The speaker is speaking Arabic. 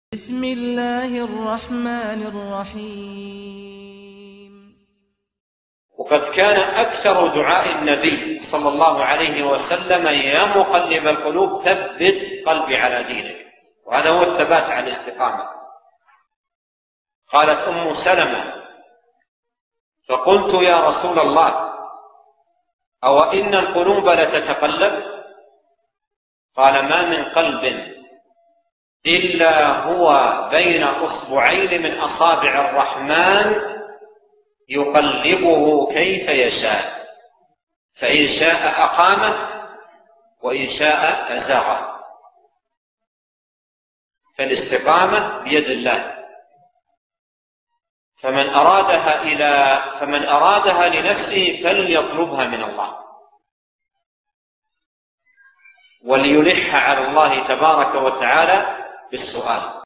بسم الله الرحمن الرحيم. وقد كان أكثر دعاء النبي صلى الله عليه وسلم: يا مقلب القلوب ثبت قلبي على دينك. وهذا هو الثبات على الاستقامة. قالت أم سلمة: فقلت يا رسول الله أو إن القلوب لتتقلب؟ قال: ما من قلب إلا هو بين أصبعين من أصابع الرحمن يقلبه كيف يشاء، فإن شاء أقامه وإن شاء أزاغه. فالاستقامة بيد الله، فمن أرادها لنفسه فليطلبها من الله، وليلح على الله تبارك وتعالى بالسؤال.